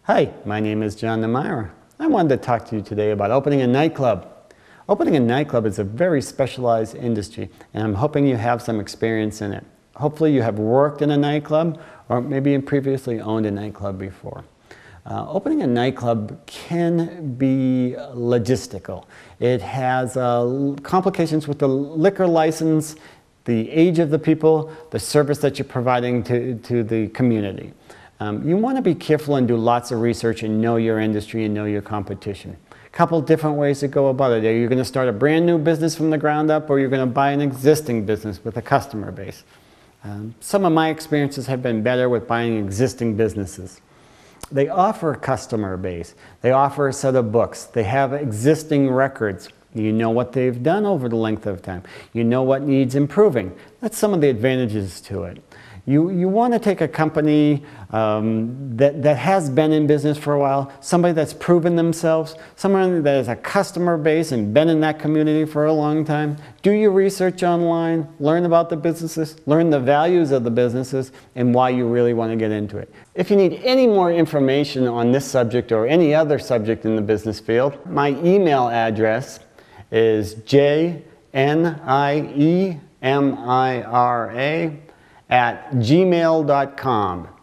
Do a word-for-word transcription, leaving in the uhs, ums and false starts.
Hi, my name is John Niemira. I wanted to talk to you today about opening a nightclub. Opening a nightclub is a very specialized industry, and I'm hoping you have some experience in it. Hopefully you have worked in a nightclub, or maybe you previously owned a nightclub before. Uh, opening a nightclub can be logistical. It has uh, complications with the liquor license, the age of the people, the service that you're providing to, to the community. Um, you want to be careful and do lots of research and know your industry and know your competition. A couple different ways to go about it. Are you going to start a brand new business from the ground up, or you're going to buy an existing business with a customer base? Um, some of my experiences have been better with buying existing businesses. They offer a customer base. They offer a set of books. They have existing records. You know what they've done over the length of time. You know what needs improving. That's some of the advantages to it. You, you want to take a company um, that, that has been in business for a while, somebody that's proven themselves, someone that has a customer base and been in that community for a long time. Do your research online, learn about the businesses, learn the values of the businesses, and why you really want to get into it. If you need any more information on this subject or any other subject in the business field, my email address is J N I E M I R A at gmail dot com.